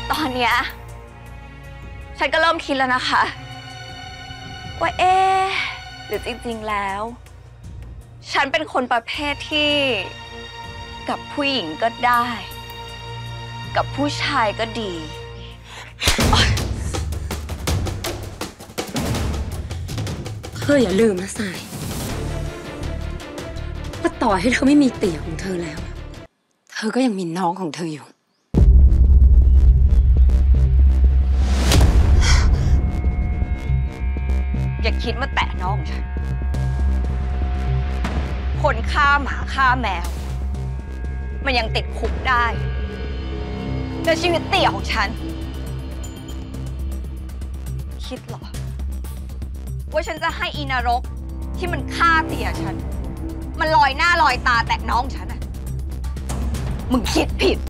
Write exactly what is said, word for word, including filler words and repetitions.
ตอนเนี้ยฉันก็เริ่มคิดแล้วนะคะว่าเอ๊ะหรือจริงๆแล้วฉันเป็นคนประเภทที่กับผู้หญิงก็ได้กับผู้ชายก็ดีเธออย่าลืมนะสายว่าต่อให้เธอไม่มีเตี่ยของเธอแล้ว เธอก็ยังมีน้องของเธออยู่อย่าคิดมาแตะน้องฉันคนฆ่าหมาฆ่าแมวมันยังติดคุกได้แต่ชีวิตเตี่ยของฉันคิดเหรอว่าฉันจะให้อีนรกที่มันฆ่าเตี่ยฉันมันลอยหน้าลอยตาแตะน้องฉันอะมึงคิดผิด